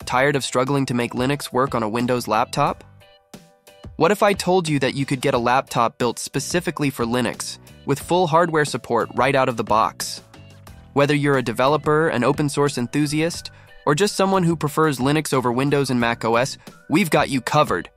Tired of struggling to make Linux work on a Windows laptop? What if I told you that you could get a laptop built specifically for Linux, with full hardware support right out of the box? Whether you're a developer, an open source enthusiast, or just someone who prefers Linux over Windows and Mac OS, we've got you covered.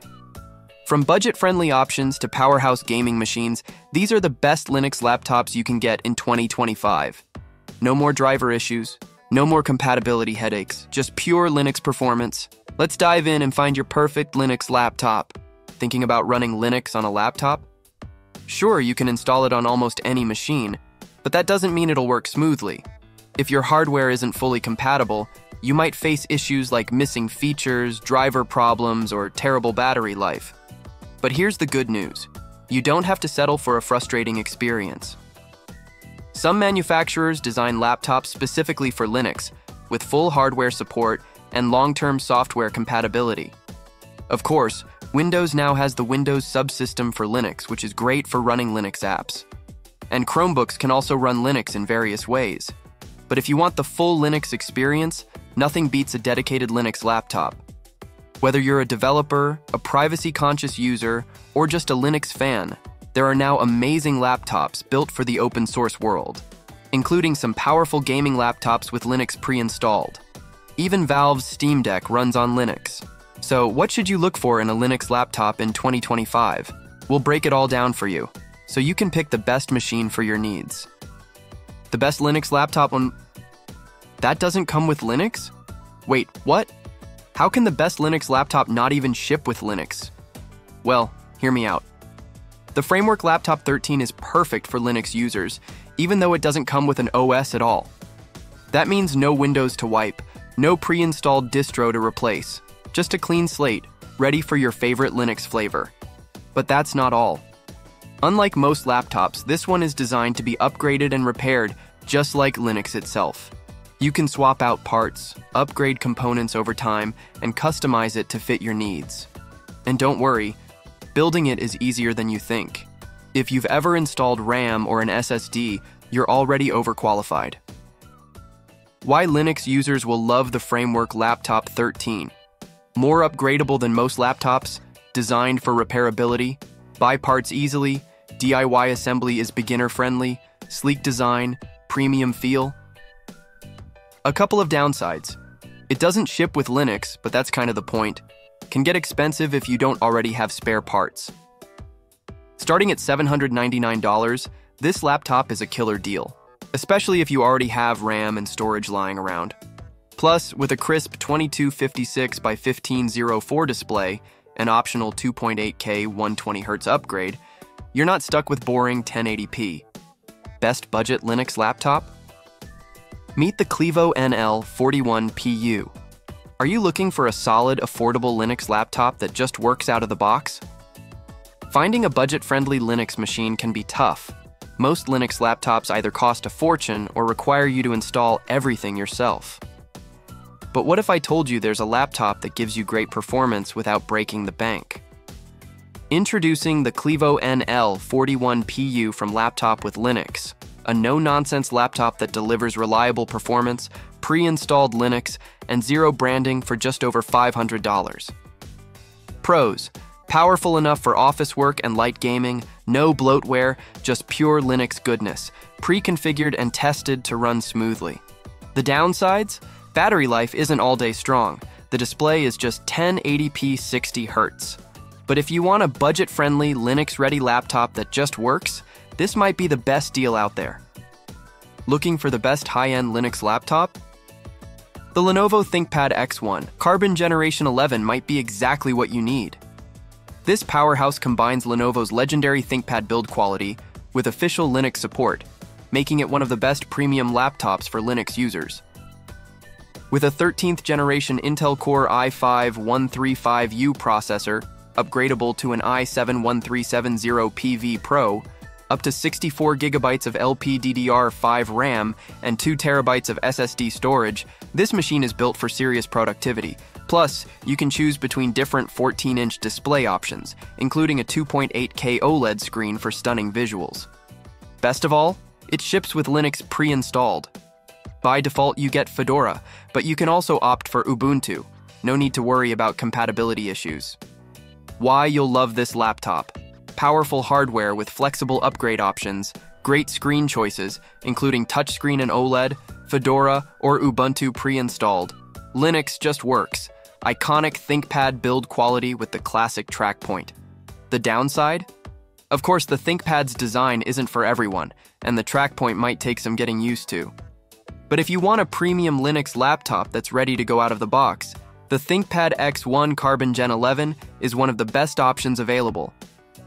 From budget-friendly options to powerhouse gaming machines, these are the best Linux laptops you can get in 2025. No more driver issues, no more compatibility headaches, just pure Linux performance. Let's dive in and find your perfect Linux laptop. Thinking about running Linux on a laptop? Sure, you can install it on almost any machine, but that doesn't mean it'll work smoothly. If your hardware isn't fully compatible, you might face issues like missing features, driver problems, or terrible battery life. But here's the good news. You don't have to settle for a frustrating experience. Some manufacturers design laptops specifically for Linux, with full hardware support and long-term software compatibility. Of course, Windows now has the Windows subsystem for Linux, which is great for running Linux apps. And Chromebooks can also run Linux in various ways. But if you want the full Linux experience, nothing beats a dedicated Linux laptop. Whether you're a developer, a privacy-conscious user, or just a Linux fan, there are now amazing laptops built for the open source world, including some powerful gaming laptops with Linux pre-installed. Even Valve's Steam Deck runs on Linux. So what should you look for in a Linux laptop in 2025? We'll break it all down for you, so you can pick the best machine for your needs. The best Linux laptop on... That doesn't come with Linux? Wait, what? How can the best Linux laptop not even ship with Linux? Well, hear me out. The Framework Laptop 13 is perfect for Linux users, even though it doesn't come with an OS at all. That means no Windows to wipe, no pre-installed distro to replace, just a clean slate, ready for your favorite Linux flavor. But that's not all. Unlike most laptops, this one is designed to be upgraded and repaired just like Linux itself. You can swap out parts, upgrade components over time, and customize it to fit your needs. And don't worry, building it is easier than you think. If you've ever installed RAM or an SSD, you're already overqualified. Why Linux users will love the Framework Laptop 13. More upgradable than most laptops, designed for repairability, buy parts easily, DIY assembly is beginner-friendly, sleek design, premium feel. A couple of downsides. It doesn't ship with Linux, but that's kind of the point. Can get expensive if you don't already have spare parts. Starting at $799, this laptop is a killer deal, especially if you already have RAM and storage lying around. Plus, with a crisp 2256 by 1504 display, an optional 2.8K 120Hz upgrade, you're not stuck with boring 1080p. Best budget Linux laptop? Meet the Clevo NL41PU. Are you looking for a solid, affordable Linux laptop that just works out of the box? Finding a budget-friendly Linux machine can be tough. Most Linux laptops either cost a fortune or require you to install everything yourself. But what if I told you there's a laptop that gives you great performance without breaking the bank? Introducing the Clevo NL41PU from Laptop with Linux, a no-nonsense laptop that delivers reliable performance, pre-installed Linux, and zero branding for just over $500. Pros: powerful enough for office work and light gaming, no bloatware, just pure Linux goodness, pre-configured and tested to run smoothly. The downsides? Battery life isn't all day strong. The display is just 1080p 60 Hz. But if you want a budget-friendly, Linux-ready laptop that just works, this might be the best deal out there. Looking for the best high-end Linux laptop? The Lenovo ThinkPad X1 Carbon Generation 11 might be exactly what you need. This powerhouse combines Lenovo's legendary ThinkPad build quality with official Linux support, making it one of the best premium laptops for Linux users. With a 13th generation Intel Core i5-135U processor, upgradable to an i7-1370PV Pro, up to 64 GB of LPDDR5 RAM and 2 TB of SSD storage, this machine is built for serious productivity. Plus, you can choose between different 14-inch display options, including a 2.8K OLED screen for stunning visuals. Best of all, it ships with Linux pre-installed. By default, you get Fedora, but you can also opt for Ubuntu. No need to worry about compatibility issues. Why you'll love this laptop. Powerful hardware with flexible upgrade options, great screen choices, including touchscreen and OLED, Fedora, or Ubuntu pre-installed. Linux just works. Iconic ThinkPad build quality with the classic track point. The downside? Of course, the ThinkPad's design isn't for everyone, and the track point might take some getting used to. But if you want a premium Linux laptop that's ready to go out of the box, the ThinkPad X1 Carbon Gen 11 is one of the best options available.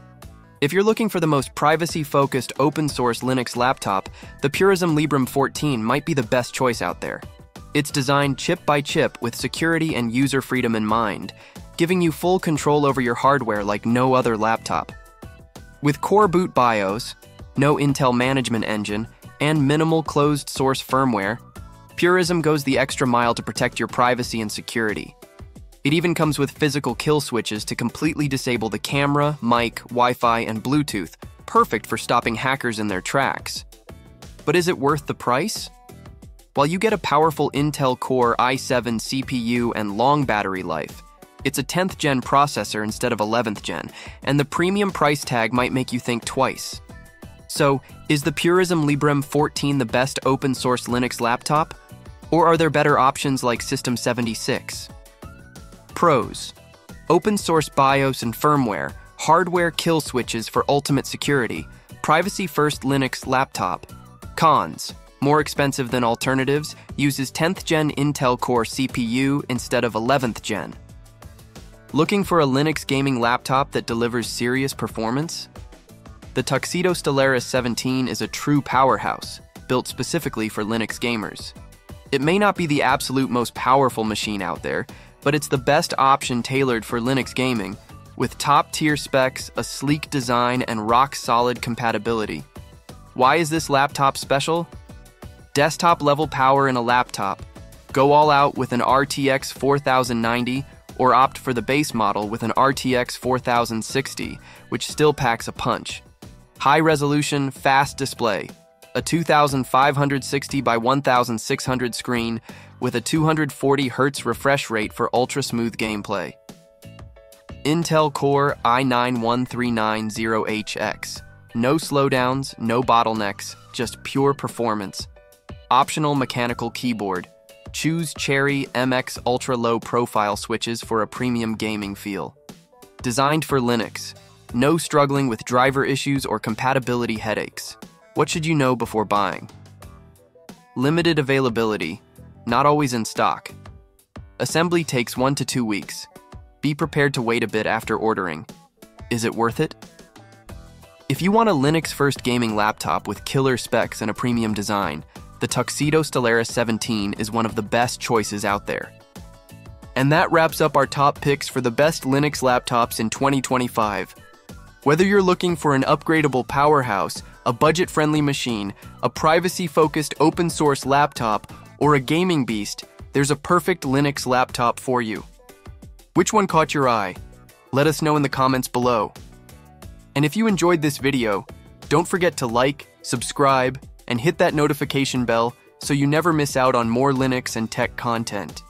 If you're looking for the most privacy-focused open-source Linux laptop, the Purism Librem 14 might be the best choice out there. It's designed chip by chip with security and user freedom in mind, giving you full control over your hardware like no other laptop. With core boot BIOS, no Intel management engine, and minimal closed-source firmware, Purism goes the extra mile to protect your privacy and security. It even comes with physical kill switches to completely disable the camera, mic, Wi-Fi, and Bluetooth, perfect for stopping hackers in their tracks. But is it worth the price? While you get a powerful Intel Core i7 CPU and long battery life, it's a 10th gen processor instead of 11th gen, and the premium price tag might make you think twice. So, is the Purism Librem 14 the best open-source Linux laptop? Or are there better options like System 76? Pros: open-source BIOS and firmware, hardware kill switches for ultimate security, privacy-first Linux laptop. Cons: more expensive than alternatives, uses 10th gen Intel Core CPU instead of 11th gen. Looking for a Linux gaming laptop that delivers serious performance? The Tuxedo Stellaris 17 is a true powerhouse, built specifically for Linux gamers. It may not be the absolute most powerful machine out there, but it's the best option tailored for Linux gaming, with top-tier specs, a sleek design, and rock-solid compatibility. Why is this laptop special? Desktop-level power in a laptop. Go all out with an RTX 4090, or opt for the base model with an RTX 4060, which still packs a punch. High resolution, fast display. A 2560 by 1600 screen with a 240 Hz refresh rate for ultra-smooth gameplay. Intel Core i9-1390HX. No slowdowns, no bottlenecks, just pure performance. Optional mechanical keyboard. Choose Cherry MX Ultra Low Profile switches for a premium gaming feel. Designed for Linux. No struggling with driver issues or compatibility headaches. What should you know before buying? Limited availability. Not always in stock. Assembly takes 1 to 2 weeks. Be prepared to wait a bit after ordering. Is it worth it? If you want a Linux-first gaming laptop with killer specs and a premium design, the Tuxedo Stellaris 17 is one of the best choices out there. And that wraps up our top picks for the best Linux laptops in 2025. Whether you're looking for an upgradable powerhouse, a budget-friendly machine, a privacy-focused open-source laptop, or a gaming beast, there's a perfect Linux laptop for you. Which one caught your eye? Let us know in the comments below. And if you enjoyed this video, don't forget to like, subscribe, and hit that notification bell so you never miss out on more Linux and tech content.